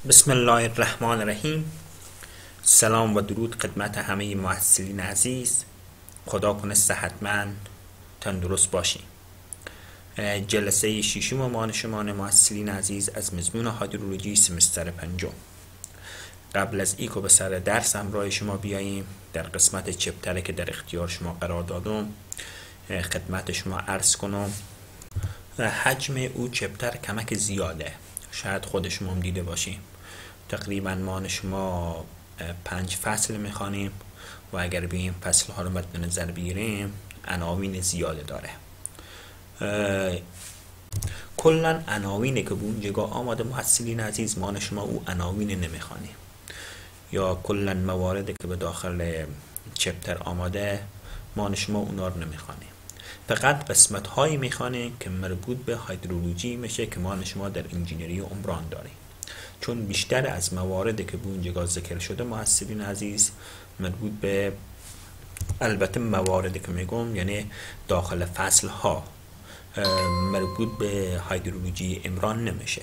بسم الله الرحمن الرحیم. سلام و درود خدمت همه محصلین عزیز. خدا کنه صحتمند تندرست باشیم. جلسه ششم مانشمان محصلین عزیز از مضمون هیدرولوژی سمستر پنجم. قبل از اینکه به سر درس همراه شما بیاییم، در قسمت چپتره که در اختیار شما قرار دادم خدمت شما عرض کنم حجم او چپتر کمک زیاده. شاید خود شما هم دیده باشیم. تقریبا ما شما 5 فصل میخوانیم و اگر بیم فصل ها رو مد نظر بگیریم عناوین زیاده داره. کلا عناوینی که به اونجا آماده محصلین عزیز ما شما او عناوین نمیخوانیم، یا کلا مواردی که به داخل چپتر آماده ما شما اونا رو نمیخوانیم. فقط قسمت هایی میخوانیم که مربوط به هیدرولوژی میشه که ما شما در انجینری عمران داریم. چون بیشتر از مواردی که به اونجا ذکر شده محصلین عزیز مربوط به، البته مواردی که میگم یعنی داخل فصل ها، مربوط به هیدرولوژی عمران نمیشه.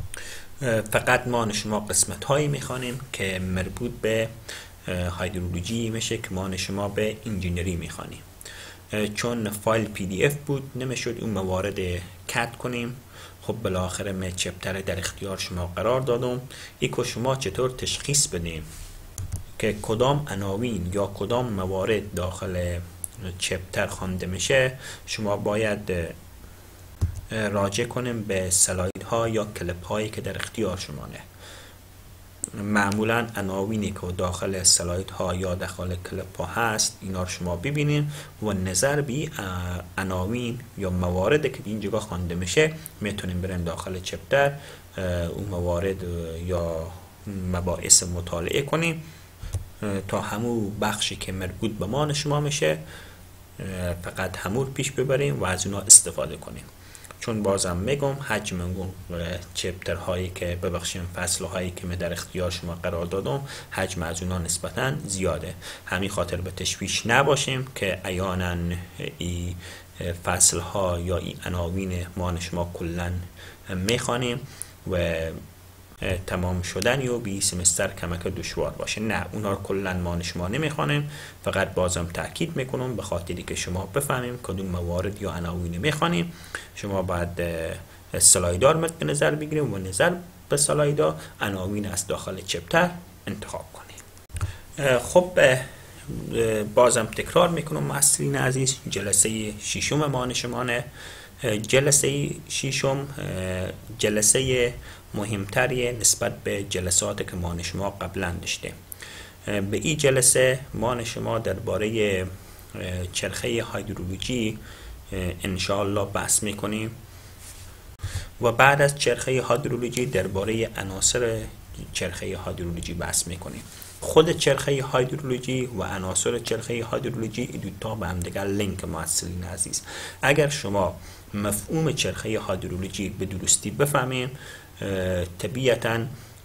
فقط ما شما قسمت هایی میخوانیم که مربوط به هیدرولوژی میشه که ما شما به انجینری میخوانیم. چون فایل PDF بود نمیشد اون موارد کات کنیم. خب بالاخره من چپتر در اختیار شما قرار دادم. ایکو شما چطور تشخیص بدیم که کدام عناوین یا کدام موارد داخل چپتر خوانده میشه، شما باید راجع کنیم به سلاید ها یا کلیپ هایی که در اختیار شما نه. معمولا عناوینی که داخل سلاید ها یا داخل کلیپ ها هست اینا رو شما ببینیم و نظر بی عناوین یا مواردی که اینجا خوانده میشه میتونیم بریم داخل چپتر اون موارد یا مباحث مطالعه کنیم تا همون بخشی که مربوط به ما شما میشه فقط همون پیش ببریم و از اونا استفاده کنیم. چون بازم میگم حجم چپتر هایی که ببخشیم فصل هایی که من در اختیار شما قرار دادم حجم از اونا نسبتا زیاده. همین خاطر به تشویش نباشیم که احیانا این فصل ها یا این عناوین ما شما کلا میخوانیم و تمام شدن یا بی سمستر کمک دشوار باشه. نه، اونا رو کلا ما شما نمیخوانیم. فقط بازم تاکید میکنم به خاطری که شما بفهمیم کدوم موارد یا عناوین میخوانیم. شما باید سلایدار مد نظر بگیریم و نظر به سلایدا عناوین از داخل چپتر انتخاب کنیم. خب بازم تکرار میکنم محصلین عزیز، جلسه ششم ما شمانه. جلسه ششم جلسه مهمتریه نسبت به جلسات که ما شما قبلا داشتیم. به این جلسه ما شما درباره چرخه هیدرولوژی انشاءالله بحث میکنیم و بعد از چرخه هیدرولوژی درباره عناصر چرخه هیدرولوژی بحث میکنیم. خود چرخه هیدرولوژی و عناصر چرخه هیدرولوژی دوتا به هم دیگر لینک محصلین عزیز. اگر شما مفهوم چرخه هیدرولوژی به درستی بفهمیم طبیعتاً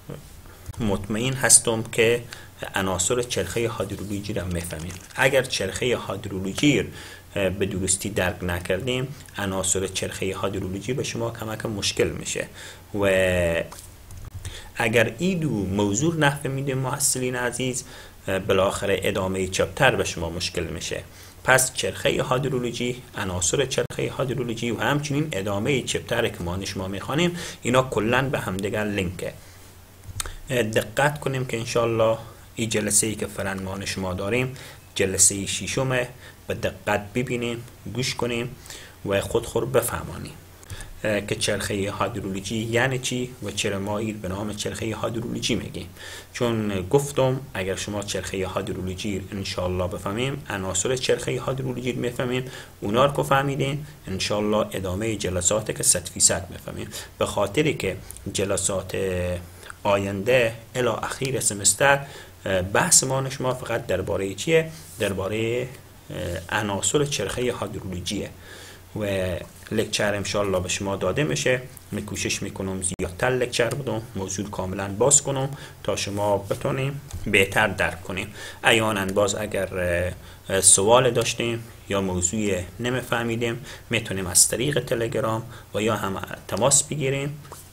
مطمئن هستم که عناصر چرخه هیدرولوژی را میفهمیم. اگر چرخه هیدرولوژی به درستی درک نکردیم عناصر چرخه هیدرولوژی به شما کمک مشکل میشه و اگر این دو موضوع نفهمیدیم محصلین عزیز بالاخره ادامه چپتر به شما مشکل میشه. پس چرخه هیدرولوژی، عناصر چرخه هیدرولوژی و همچنین ادامه چپتر که ما شما میخوانیم اینا کلا به همدیگر لینکه. دقت کنیم که انشالله این جلسه ای که فرند ما شما داریم جلسه ششمه، به دقت ببینیم، گوش کنیم و خود بفهمانیم که چرخه هیدرولوژی یعنی چی و چرا ما این به نام چرخه هیدرولوژی میگیم. چون گفتم اگر شما چرخه هیدرولوژی انشالله بفهمیم عناصر چرخه هیدرولوژی میفهمیم، اونا رو که فهمیدیم انشالله ادامه جلسات که 100% میفهمیم. به خاطری که جلسات آینده الی اخیر سمستر بحث ما شما فقط درباره چیه؟ درباره عناصر چرخه هیدرولوژیه و لکچر انشالله به شما داده میشه. من کوشش میکنم زیادتر لکچر بدم، موضوع کاملا باز کنم تا شما بتونیم بهتر درک کنیم. احیانا باز اگر سوال داشتیم یا موضوع نمیفهمیدیم میتونیم از طریق تلگرام و یا هم تماس بگیریم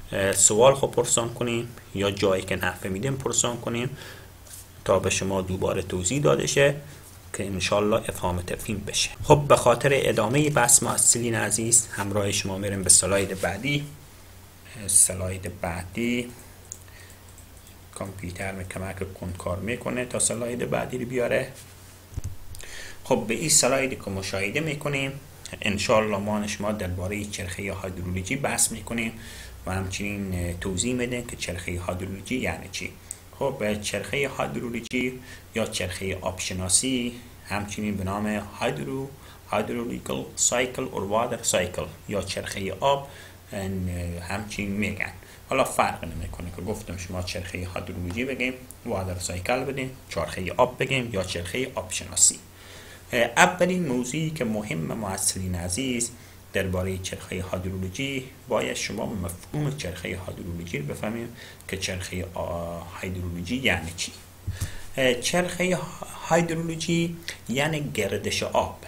سوال خب پرسان کنیم یا جایی که نفهمیدیم پرسان کنیم تا به شما دوباره توضیح داده شه که انشالله افهام تفهیم بشه. خب به خاطر ادامه بحث معسلین عزیز همراه شما میریم به سلاید بعدی. سلاید بعدی کامپیوتر می کمک کند کار میکنه تا سلاید بعدی رو بیاره. خب به این سلایدی که مشاهده میکنیم انشالله ما شما درباره چرخه هیدرولوژی بحث میکنیم و همچنین توضیح میدیم که چرخه هیدرولوژی یعنی چی. خب چرخه هیدرولوژی یا چرخه آبشناسی همچنین به نام هیدرولیکال سایکل اور وادر سایکل یا چرخه آب همچنین میگن. حالا فرق نمیکنه که گفتم شما چرخه هیدرولوژی بگیم، وادر سایکل بگیم، چرخه آب بگیم یا چرخه آبشناسی. اولین موضوعی که مهم معسلین عزیز درباره چرخه هیدرولوژی باید شما مفهوم چرخه هیدرولوژی رو بفهمیم که چرخه هیدرولوژی یعنی چی. چرخه هیدرولوژی یعنی گردش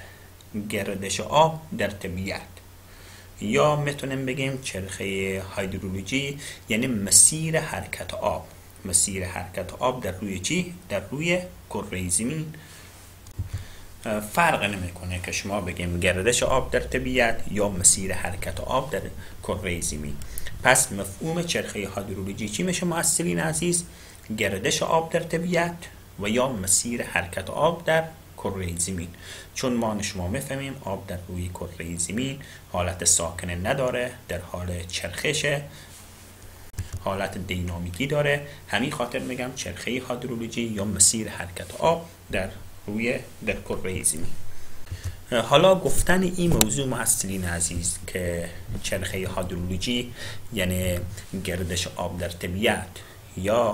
آب در طبیعت، یا میتونیم بگیم چرخه هیدرولوژی یعنی مسیر حرکت آب در روی چی؟ در روی کره زمین. فرق نمیکنه که شما بگیم گردش آب در طبیعت یا مسیر حرکت آب در کره زمین. پس مفهوم چرخه هیدرولوژی چی میشه معسلین عزیز؟ گردش آب در طبیعت و یا مسیر حرکت آب در کره زمین. چون ما شما میفهمیم آب در روی کره زمین حالت ساکنه نداره، در حال چرخشه، حالت دینامیکی داره. همین خاطر میگم چرخه هیدرولوژی یا مسیر حرکت آب در کره زمین. حالا گفتن این موضوع معسلین عزیز که چرخه هیدرولوژی یعنی گردش آب در طبیعت یا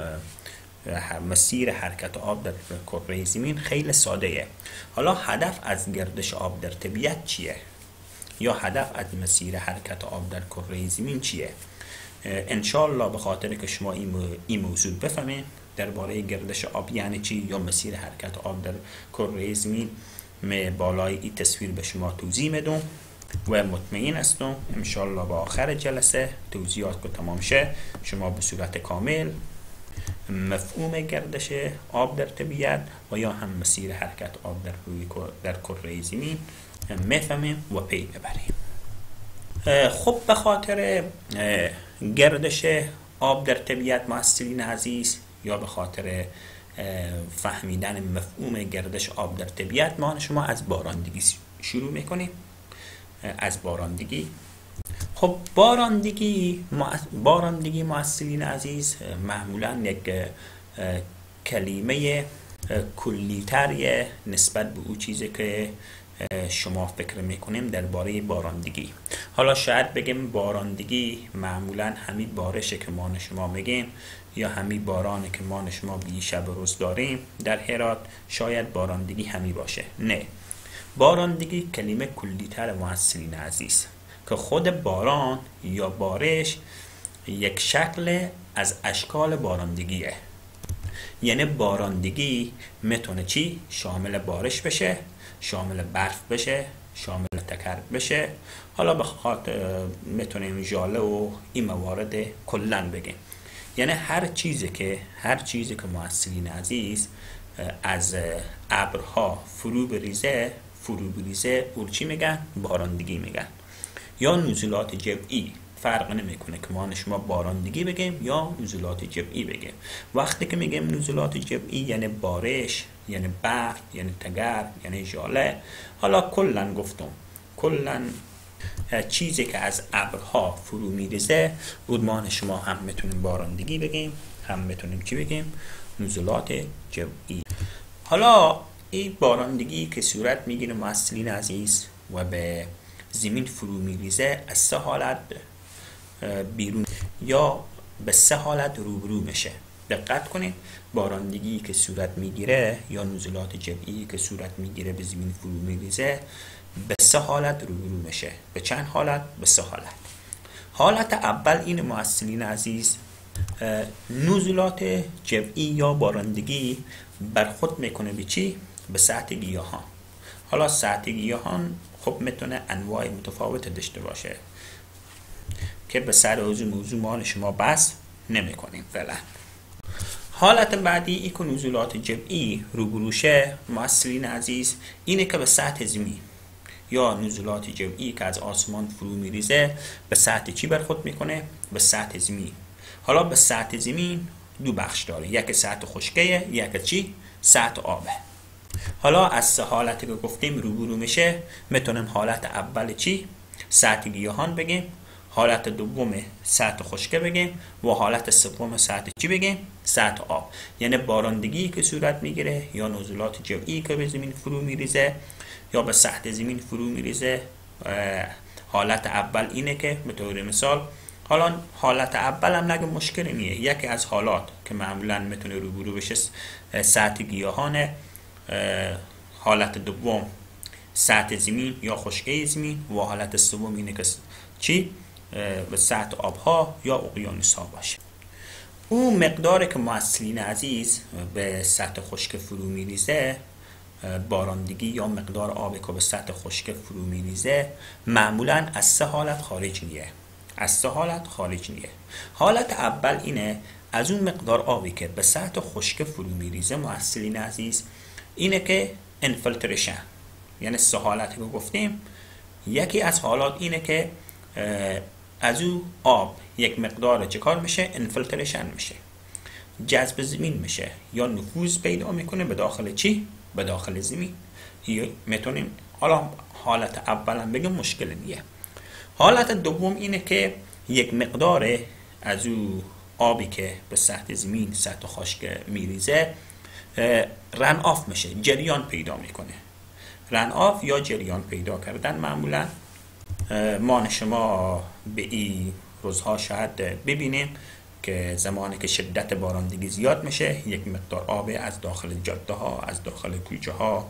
مسیر حرکت آب در کره زمین خیلی ساده ایه. حالا هدف از گردش آب در طبیعت چیه؟ یا هدف از مسیر حرکت آب در کره زمین چیه؟ انشالله به خاطر که شما این موضوع بفهمید درباره گردش آب یعنی چی یا مسیر حرکت آب در کره زمین بالای این تصویر به شما توضیح میدم و مطمئن هستم انشالله با آخر جلسه توضیحات که تمام شه شما به صورت کامل مفهوم گردش آب در طبیعت و یا هم مسیر حرکت آب در کره زمین میفهمیم و پی ببریم. خب به خاطر گردش آب در طبیعت معسلین عزیز یا به خاطر فهمیدن مفهوم گردش آب در طبیعت ما شما از بارندگی شروع میکنیم. از بارندگی. خب بارندگی معسلین عزیز معمولا یک کلمه کلی‌تر نسبت به اون چیزی که شما فکر میکنیم درباره بارندگی. حالا شاید بگیم بارندگی معمولا همین بارشه که ما شما میگیم یا همین بارانه که ما شما بی شب و روز داریم در هرات، شاید بارندگی همی باشه. نه، بارندگی کلمه کلی‌تر معسلین عزیز که خود باران یا بارش یک شکل از اشکال بارندگیه. یعنی بارندگی میتونه چی؟ شامل بارش بشه، شامل برف بشه، شامل تکرب بشه. حالا به خاطر میتونیم ژاله و این موارد کلن بگیم. یعنی هر چیزی که معسلین عزیز از ابرها فرو بریزه اون چی میگن؟ بارندگی میگن. یا نزولات جبعی، فرق نمیکنه که ما شما بارندگی بگیم یا نزولات جبعی بگیم. وقتی که میگیم نزولات جبعی یعنی بارش، یعنی برف، یعنی تگرگ، یعنی ژاله. حالا کلن چیزی که از ابرها فرو میریزه اون ما شما هم میتونیم بارندگی بگیم، هم میتونیم چی بگیم؟ نزولات جبعی. حالا این بارندگی که صورت میگیره معسلین عزیز و به زمین فرو میریزه از سه حالت بیرون یا به سه حالت روبرو میشه. دقت کنید، بارندگی که صورت میگیره یا نزولات جبعی که صورت میگیره به زمین فرو میریزه به سه حالت روبرو میشه. به چند حالت؟ به سه حالت. حالت اول این معسلین عزیز نزولات جبعی یا بارندگی برخورد میکنه به چی؟ به سطح گیاهان. حالا سطح گیاهان خب میتونه انواع متفاوت داشته باشه که به سر موضوع ما شما بحث نمی کنیم فعلا. حالت بعدی ای که نزولات جمعی روبروشه مؤثرین عزیز اینه که به سطح زمین یا نزولات جمعی که از آسمان فرو میریزه به سطح چی برخورد میکنه؟ به سطح زمین. حالا به سطح زمین دو بخش داره، یک سطح خشکه، یک چی؟ سطح آبه. حالا از سه حالتی که گفتیم روبرو میشه میتونیم حالت اول چی؟ سطح گیاهان بگیم، حالت دوم سطح خشکه بگیم و حالت سوم سطح چی بگیم؟ سطح آب. یعنی بارندگی که صورت میگیره یا نزولات جمعی که به زمین فرو میریزه یا به سطح زمین فرو میریزه. حالت اول اینه که به طور مثال، حالا حالت اول هم نگه مشکلی نیه، یکی از حالات که معمولا میتونه روبرو بشه سطح گیاهانه، حالت دوم سطح زمین یا خشکه زمین و حالت سوم اینه که چی؟ به سطح آبها یا اقیانوس ها باشه. اون مقداری که مؤثرین عزیز به سطح خشک فرو میریزه، بارندگی یا مقدار آبی که به سطح خشک فرو میریزه معمولا از سه حالت خارج نیه. حالت اول اینه از اون مقدار آبی که به سطح خشک فرو میریزه مؤثرین عزیز اینه که انفلتریشن، یعنی سه حالتی که گفتیم. یکی از حالات اینه که از او آب یک مقدار چه کار میشه؟ انفلتریشن میشه، جذب زمین میشه یا نفوذ پیدا میکنه به داخل چی؟ به داخل زمین. میتونیم حالا حالت اول هم بگیم مشکل نیه. حالت دوم اینه که یک مقدار از او آبی که به سطح زمین، سطح خشک میریزه رن آف میشه، جریان پیدا میکنه. رن آف یا جریان پیدا کردن معمولا ما شما به این روزها شاید ببینیم که زمانی که شدت بارندگی زیاد میشه یک مقدار آب از داخل جاده ها، از داخل کوچه ها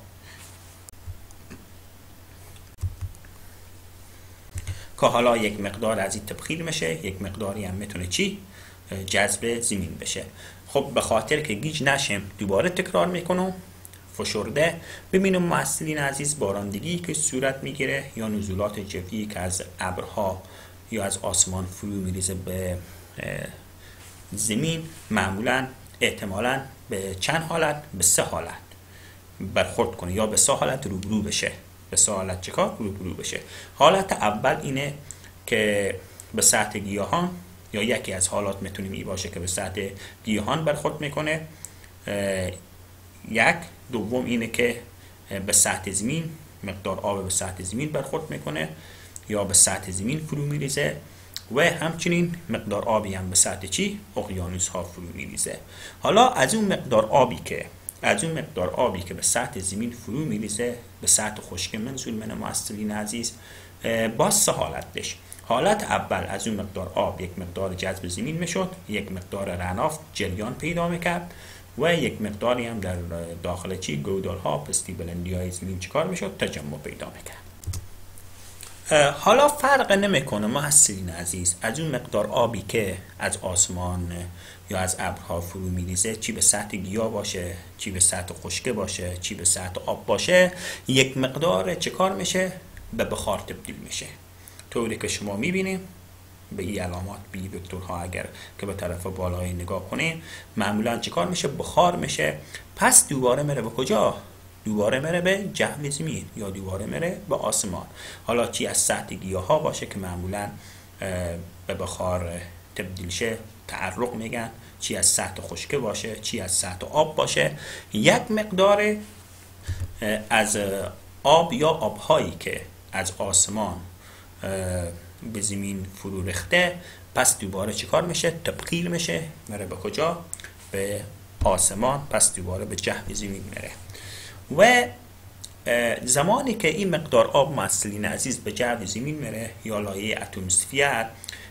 که حالا یک مقدار از این تبخیر میشه، یک مقداری هم میتونه چی؟ جذب زمین بشه. خب به خاطر که گیج نشیم دوباره تکرار میکنم فشرده ببینیم مؤثرین عزیز بارندگی که صورت میگیره یا نزولات جوی که از ابرها یا از آسمان فرو میریزه به زمین معمولا احتمالاً به چند حالت؟ به سه حالت برخورد کنه یا به سه حالت روبرو بشه. به سه حالت چکار؟ روبرو بشه. حالت اول اینه که به سطح گیاهان یا یکی از حالات میتونیم این باشه که به سطح گیاهان برخورد میکنه. یک دوم اینه که به سطح زمین، مقدار آب به سطح زمین برخورد میکنه یا به سطح زمین فرو میریزه و همچنین مقدار آبی هم به سطح چی؟ اقیانوس ها فرو میریزه. حالا از اون مقدار آبی که به سطح زمین فرو میریزه به سطح خشک منزول من مؤثرین عزیز باز سه حالت داشت. حالت اول از اون مقدار آب یک مقدار جذب زمین میشد، یک مقدار رناف جریان پیدا میکرد و یک مقداری هم در داخل چی؟ گودال ها، پستی بلندی های زمین چیکار میشد؟ تجمع پیدا میکرد. حالا فرق نمیکنه مؤثرین عزیز از اون مقدار آبی که از آسمان یا از ابرها فرو میریزه چی به سطح گیاه باشه، چی به سطح خشکه باشه، چی به سطح آب باشه، یک مقدار چه کار میشه؟ به بخار تبدیل میشه. طوری که شما میبینیم به این علامات بی وکتورها اگر که به طرف بالای نگاه کنیم معمولا چه کار میشه؟ بخار میشه. پس دوباره میره به کجا؟ دوباره میره به جو زمین یا دوباره میره به آسمان. حالا چی از سطح گیاه ها باشه که معمولا به بخار تبدیل شه، تعرق میگن، چی از سطح خشکه باشه، چی از سطح آب باشه، یک مقدار از آب یا آبهایی که از آسمان به زمین فرو ریخته پس دوباره چی کار میشه؟ تبخیر میشه، میره به کجا؟ به آسمان، پس دوباره به جو زمین میره. و زمانی که این مقدار آب مؤثرین عزیز به جو زمین میره یا لایه اتمسفر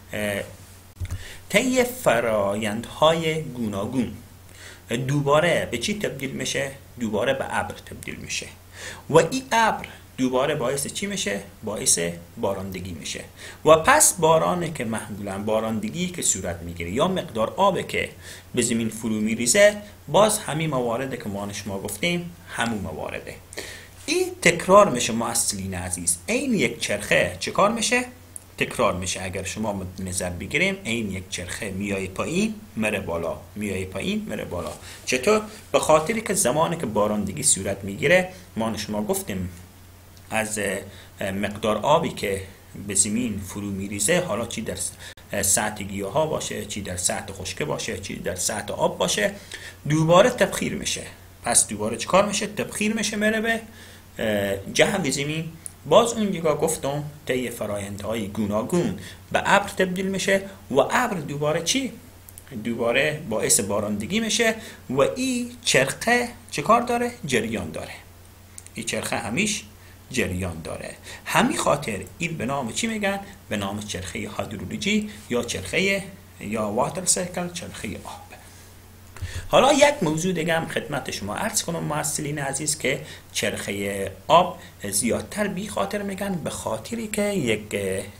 طی فرایندهای گوناگون دوباره به چی تبدیل میشه؟ دوباره به ابر تبدیل میشه و این ابر دوباره باعث چی میشه؟ باعث بارندگی میشه و پس بارانی که معمولا بارندگی که صورت میگیره یا مقدار آبی که به زمین فرو میریزه باز همین موارده که ما شما گفتیم همون موارده. این تکرار میشه مؤثرین عزیز، این یک چرخه چه کار میشه؟ تکرار میشه. اگر شما مد نظر بگیریم این یک چرخه میای پایین میره بالا، میای پایین میره بالا. چطور؟ به خاطری که زمانی که بارندگی صورت میگیره ما شما گفتیم از مقدار آبی که به زمین فرو میریزه، حالا چی در سطح گیاه ها باشه، چی در سطح خشکه باشه، چی در سطح آب باشه، دوباره تبخیر میشه. پس دوباره چیکار میشه؟ تبخیر میشه، میره به جو زمین. باز اونجا گفتم طی فرایندهای گوناگون به ابر تبدیل میشه و ابر دوباره چی؟ دوباره باعث بارندگی میشه و این چرخه چیکار داره؟ جریان داره. این چرخه همیش جریان داره. همین خاطر این به نام چی میگن؟ به نام چرخه هیدرولوژی یا چرخه یا واتر سایکل، چرخه آب. حالا یک موضوع دیگه هم خدمت شما عرض کنم محصلین عزیز که چرخه آب زیادتر بی خاطر میگن به خاطری که یک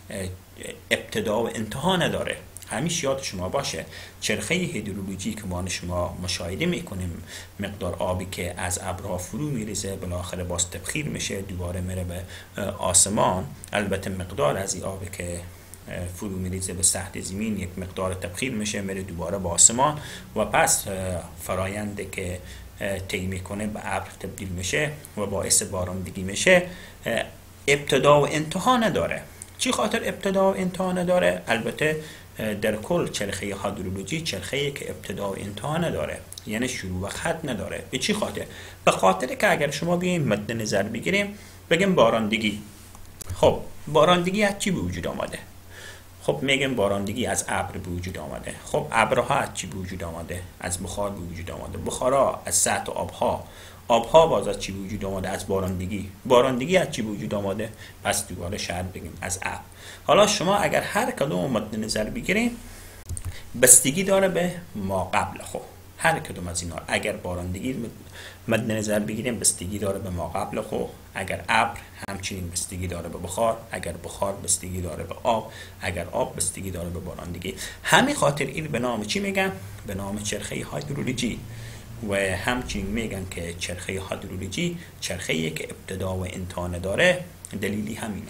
ابتدا و انتها نداره. همیشه یاد شما باشه چرخه هیدرولوژی که ما شما مشاهده میکنیم، مقدار آبی که از ابرها فرو میریزه بالاخره باز تبخیر میشه دوباره میره به آسمان. البته مقدار از این آبی که فرو میریزه به سطح زمین یک مقدار تبخیر میشه میره دوباره به آسمان و پس فرآیند که طی میکنه به ابر تبدیل میشه و باعث بارندگی میشه. ابتدا و انتها نداره. چی خاطر ابتدا و انتها نداره؟ البته در کل چرخه هیدرولوژی چرخه‌ای که ابتدا و انتها نداره، یعنی شروع و ختم نداره. به چی خاطر؟ به خاطر که اگر شما بیایم مد نظر بگیریم بگیم بارندگی. خب بارندگی از چی به وجود آمده؟ خب میگم بارندگی از ابر به وجود آمده. خب ابرها از چی به وجود آمده؟ از بخار به وجود آمده. بخارا از سطح آبها. آبها باز از چی به وجود آمده؟ از بارندگی. بارندگی از چی به وجود آمده؟ پس دوباره شاید بگیم از ابر. حالا شما اگر هر کدوم مد نظر بگیریم بستگی داره به ما قبل. خب هر کدوم از اینا اگر بارندگی مد نظر بگیریم بستگی داره به ما قبل خو، اگر ابر همچنین بستگی داره به بخار، اگر بخار بستگی داره به آب، اگر آب بستگی داره به بارندگی. همین خاطر این به نام چی میگن؟ به نام چرخه هیدرولوژی. و همچنین میگن که چرخه هیدرولوژی چرخه‌ای که ابتدا و انتها نداره. دلیلی همینه.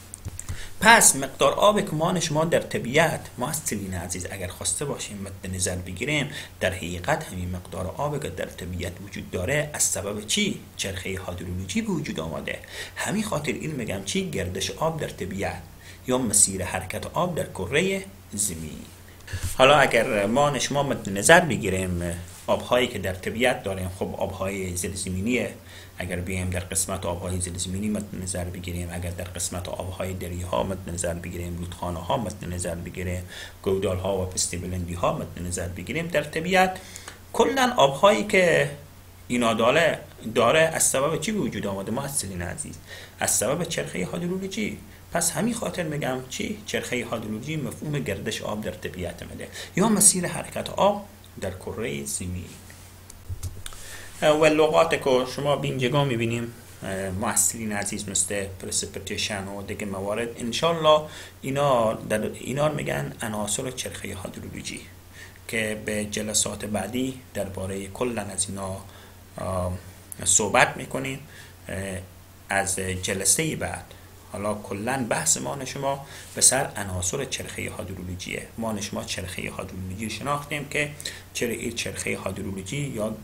پس مقدار آب که ما شما در طبیعت محصلین عزیز اگر خواسته باشیم مد نظر بگیریم، در حقیقت همین مقدار آب که در طبیعت وجود داره از سبب چی؟ چرخه هیدرولوژی به وجود آمده. همین خاطر این میگم چی؟ گردش آب در طبیعت یا مسیر حرکت آب در کره زمین. حالا اگر ما شما مد نظر بگیریم آبهایی که در طبیعت داریم، خب آبهای زیرزمینیه. اگر بیایم در قسمت آبهای زیرزمینی مد نظر بگیریم، اگر در قسمت آبهای دریاها مد نظر بگیریم، رودخانه ها مد نظر بگیریم، گودال ها و پستی بلندی ها مد نظر بگیریم، در طبیعت کلا آبهایی که اینا داره از سبب چی به وجود آمده محصلین عزیز؟ از سبب چرخه هیدرولوژی. پس همین خاطر میگم چی؟ چرخه هیدرولوژی مفهوم گردش آب در طبیعت میده یا مسیر حرکت آب در کره زمین. و لغات که شما به اینجا میبینیم محصلین عزیز مثل پرسپیتیشن و دیگه موارد، انشالله اینا میگن عناصر چرخه هیدرولوژی که به جلسات بعدی درباره کلا از اینا صحبت میکنیم. از جلسه بعد حالا کلا بحث ما شما به سر عناصر چرخه هیدرولوژیه. ما شما چرخه هیدرولوژی شناختیم که چرخه هیدرولوژی یا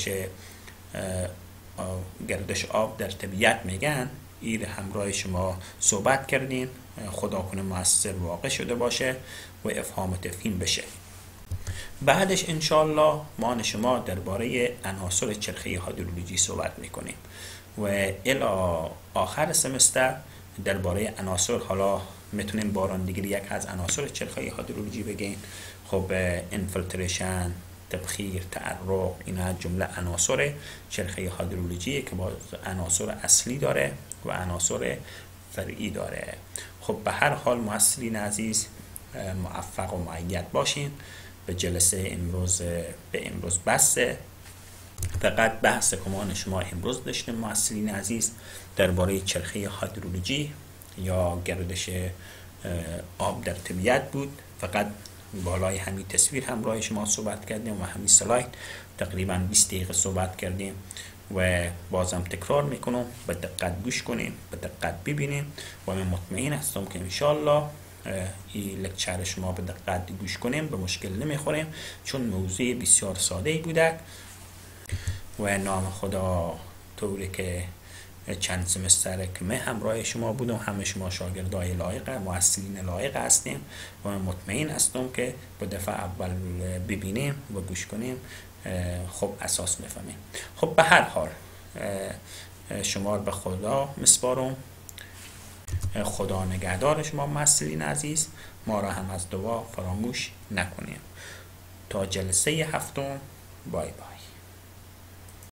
گردش آب در طبیعت میگن. این همراه شما صحبت کردیم. خدا کنه مؤثر واقع شده باشه و افهام و تفهیم بشه. بعدش انشالله ما شما درباره عناصر چرخه هیدرولوژی صحبت میکنیم و الی آخر سمستر درباره عناصر، حالا میتونیم بارندگی یک از عناصر چرخه هیدرولوژی بگیم. خب انفلتریشن، تبخیر، تعرق، اینا جمله عناصر چرخه هیدرولوژی که با عناصر اصلی داره و عناصر فرعی داره. خب به هر حال محصلین عزیز موفق و مؤید باشین. به جلسه امروز بسه. فقط بحث کمان شما امروز داشتیم محصلین عزیز درباره چرخه هیدرولوژی یا گردش آب در طبیعت بود. فقط بالای همین تصویر همراه شما صحبت کردیم و همین سلاید تقریبا 20 دقیقه صحبت کردیم و بازم تکرار میکنم به دقت گوش کنیم، به دقت ببینیم و من مطمئن هستم که انشالله این لکچر شما به دقت گوش کنیم به مشکل نمیخوریم، چون موضوع بسیار ساده بوده و نام خدا طوری که چند سمستر که من همراه شما بودم، همه شما شاگردای لایق، محصلین لایق هستیم و من مطمئن هستم که با دفعه اول ببینیم و گوش کنیم خب اساس میفهمیم. خب به هر حال شما به خدا مسپارم. خدا نگهدار شما محصلین عزیز، ما را هم از دعا فراموش نکنیم. تا جلسه هفتم، بای بای.